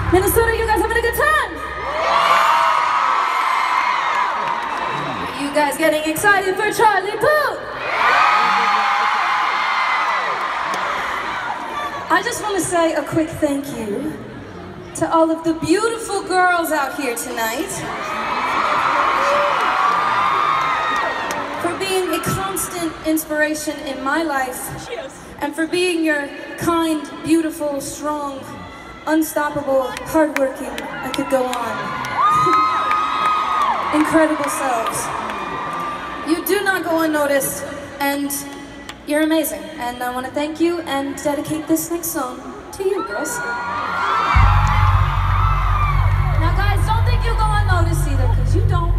Minnesota, you guys having a good time? You guys getting excited for Charlie Puth? I just want to say a quick thank you to all of the beautiful girls out here tonight for being a constant inspiration in my life and for being your kind, beautiful, strong, unstoppable, hardworking, I could go on, incredible selves. You do not go unnoticed, and you're amazing. And I want to thank you and dedicate this next song to you, girls. Now guys, don't think you go unnoticed either, because you don't.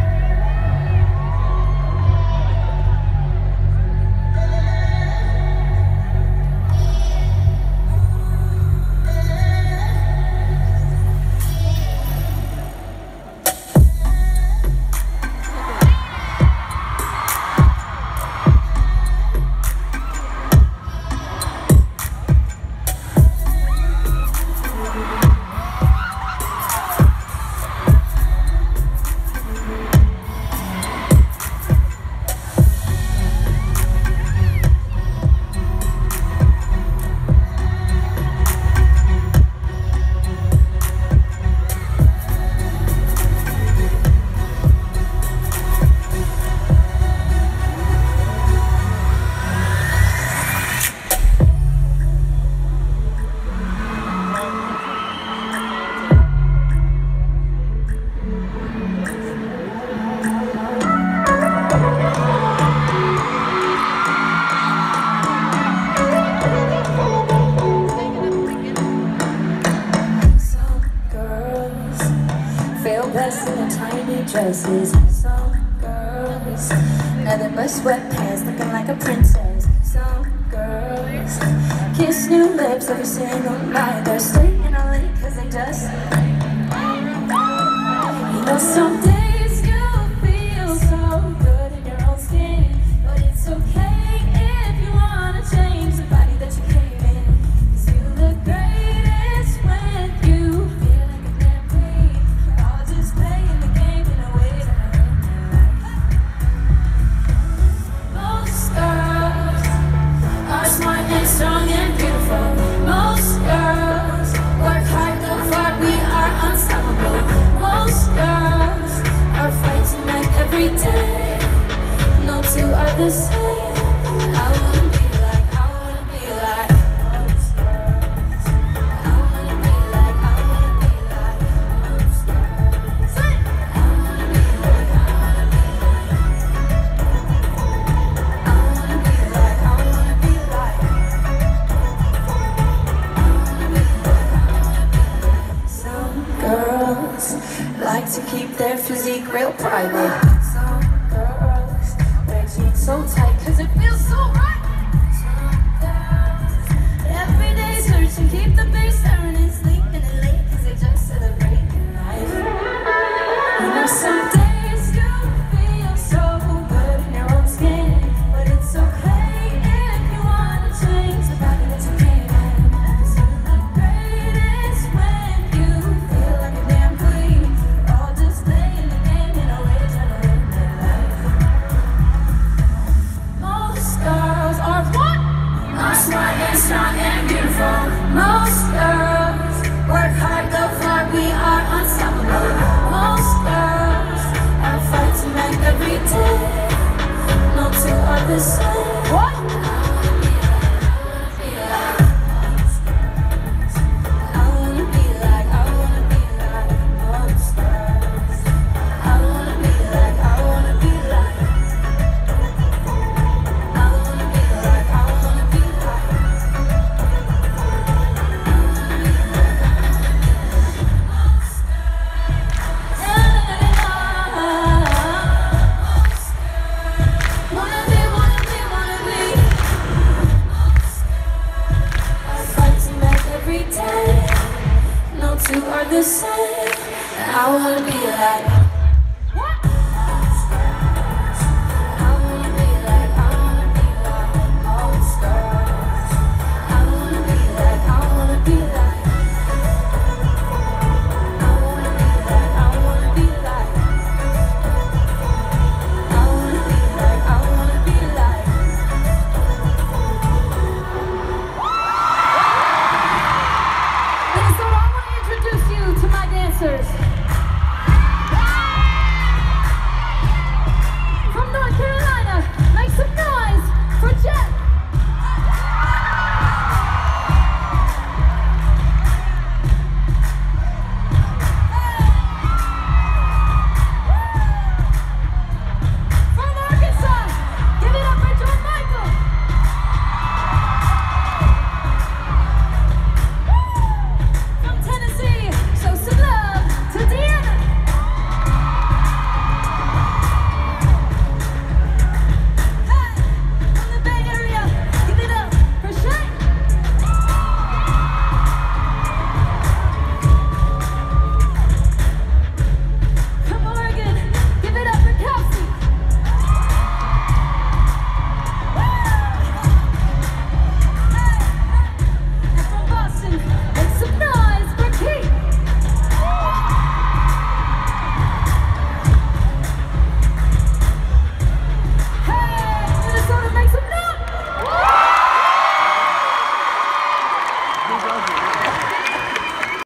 Dresses, some girls, nothing but sweatpants, looking like a princess. Some girls kiss new lips every single night. They're staying all late cause they just, you know, some days you feel so good in your own skin, but it's okay if you wanna change the body that you came in. Cause you look greatest when you feel like a damn queen. I'll just play in the game. Smart and strong and beautiful. Most girls work hard, go far, we are unstoppable. Most girls are fighting like every day. No two are the same. I wouldn't be like, I wouldn't be like most girls. I wouldn't be like, I wouldn't be like most girls. I wouldn't be like, I wouldn't be like. I wouldn't be like, I wouldn't be like. Girls like to keep their physique real private. Some girls wear jeans so tight cause it feels so right. Some girls every day search and keep the bass down and sleeping in late cause they just celebrate life. You know some days you feel so good in your own skin, but it's okay if you wanna change the body that you came in. Cause you look greatest when you feel like a damn queen. We're all just playing the game in a way trying to live their life. Most girls are what? Are smart and strong and beautiful. Most girls work hard, go far, we are unstoppable. Most girls are fighting like every day. No two are the same. What? Two are the same. I wanna be like. What? I wanna be like. I wanna be like most girls. I wanna be like. I wanna be like. dancers.